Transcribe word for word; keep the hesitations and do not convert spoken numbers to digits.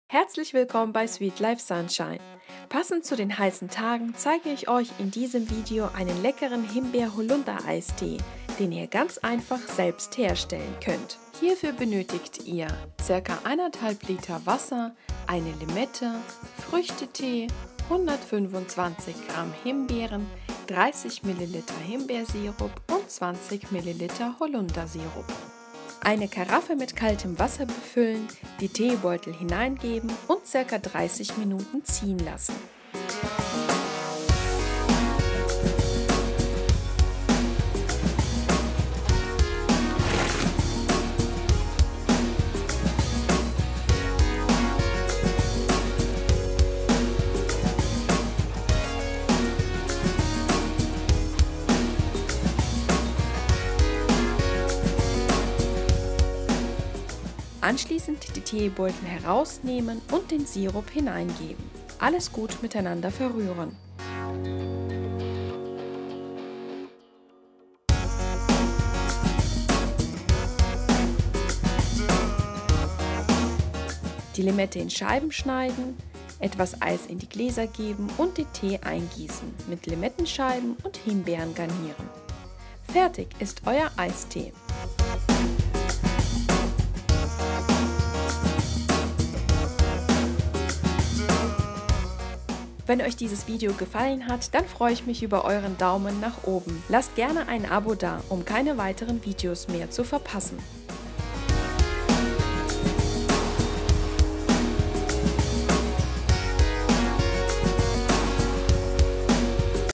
Herzlich willkommen bei Sweet Life Sunshine. Passend zu den heißen Tagen zeige ich euch in diesem Video einen leckeren Himbeer-Holunder-Eistee, den ihr ganz einfach selbst herstellen könnt. Hierfür benötigt ihr ca. eineinhalb Liter Wasser, eine Limette, Früchtetee, hundertfünfundzwanzig Gramm Himbeeren, dreißig Milliliter Himbeersirup und zwanzig Milliliter Holundersirup. Eine Karaffe mit kaltem Wasser befüllen, die Teebeutel hineingeben und ca. dreißig Minuten ziehen lassen. Anschließend die Teebeutel herausnehmen und den Sirup hineingeben. Alles gut miteinander verrühren. Die Limette in Scheiben schneiden, etwas Eis in die Gläser geben und den Tee eingießen, mit Limettenscheiben und Himbeeren garnieren. Fertig ist euer Eistee. Wenn euch dieses Video gefallen hat, dann freue ich mich über euren Daumen nach oben. Lasst gerne ein Abo da, um keine weiteren Videos mehr zu verpassen.